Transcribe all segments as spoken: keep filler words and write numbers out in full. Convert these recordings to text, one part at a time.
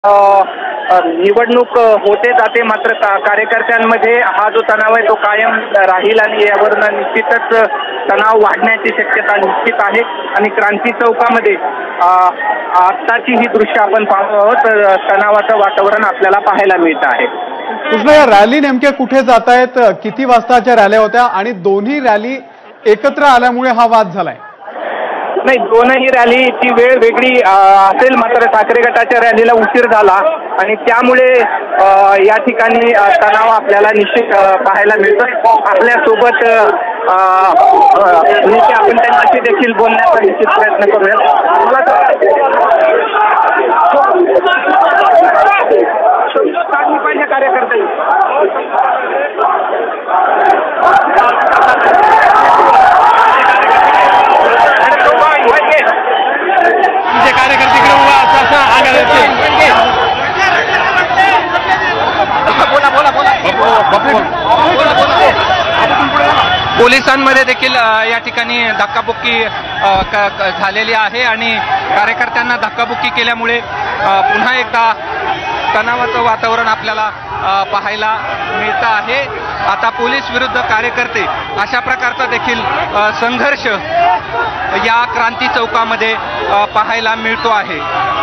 निवडणूक होते जाते, मात्र कार्यकर्त्यांमध्ये हा जो तणाव आहे तो कायम राहील आणि यावरून निश्चितच तणाव वाढण्याची शक्यता निश्चित आहे। आणि क्रांती चौकामध्ये आत्ताची ही दृश्य आपण पाहतो आहोत, तणावाचं वातावरण आपल्याला पाहायला मिळत आहे। कृष्णा, या रॅली नेमक्या कुठे जात आहेत, किती वाजताच्या रॅल्या होत्या आणि दोन्ही रॅली एकत्र आल्यामुळे हा वाद झालाय? नाही, दोनही रॅलीची वेळ वेगळी असेल, मात्र ठाकरे गटाच्या रॅलीला उशीर झाला आणि त्यामुळे या ठिकाणी तणाव आपल्याला निश्चित पाहायला मिळतो। आपल्यासोबत नेते आपण त्यांच्याशी देखील बोलण्याचा निश्चित प्रयत्न करूया। पाहिजे कार्यकर्ते पोलिसांमध्ये देखील या ठिकाणी धक्काबुक्की झालेली आहे आणि कार्यकर्त्यांना धक्काबुक्की केल्यामुळे पुन्हा एकदा तणावाचं वातावरण आपल्याला पाहायला मिळतं आहे। आता पोलीस विरुद्ध कार्यकर्ते अशा प्रकारचा देखील संघर्ष या क्रांती चौकामध्ये पाहायला मिळतो आहे।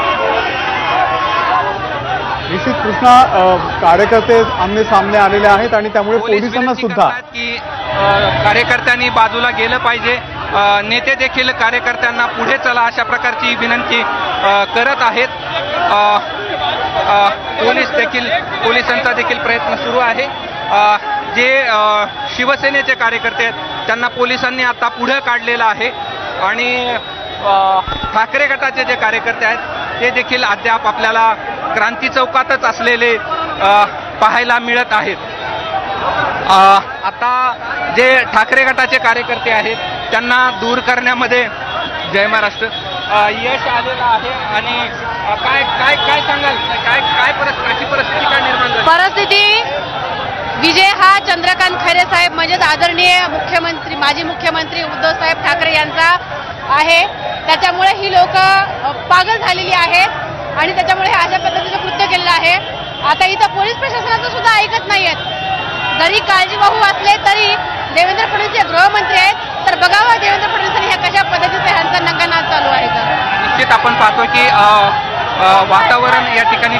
निश्चित कृष्णा, कार्यकर्ते आमने सामने आलेले आहेत आणि त्यामुळे पोलिसांना सुद्धा की कार्यकर्त्यांनी बाजूला गेलं पाहिजे, नेते देखील कार्यकर्त्यांना पुढे चला अशा प्रकारची विनंती करत आहेत। पोलीस देखील पोलिसांचा देखील प्रयत्न सुरू आहे। जे शिवसेनेचे कार्यकर्ते आहेत त्यांना पोलिसांनी आता पुढे काढलेलं आहे आणि ठाकरे गटाचे जे कार्यकर्ते आहेत ते देखील अद्याप आपल्याला क्रांती चौकातच असलेले पाहायला मिळत आहेत। आता जे ठाकरे गटाचे कार्यकर्ते आहेत त्यांना दूर करण्यामध्ये जय महाराष्ट्र यश आलेलं आहे। आणि काय काय काय सांगाल, काय काय परिस्थिती परिस्थिती काय निर्माण झाली? परिस्थिती विजय हा चंद्रकांत खैरे साहेब म्हणजेच आदरणीय मुख्यमंत्री माजी मुख्यमंत्री उद्धव साहेब ठाकरे यांचा आहे। त्याच्यामुळे ही लोक पागल झालेली आहेत आणि त्याच्यामुळे अशा पद्धतीचं कृत्य केलेलं आहे। आता इथं पोलीस प्रशासनाचं सुद्धा ऐकत नाहीयेत। जरी काळजीवाहू असले तरी देवेंद्र फडणवीस हे गृहमंत्री आहेत, तर बघावं देवेंद्र फडणवीसांनी ह्या कशा पद्धतीचा ह्यांचा नंगानाद चालू आहे। तर निश्चित आपण पाहतो की वातावरण या ठिकाणी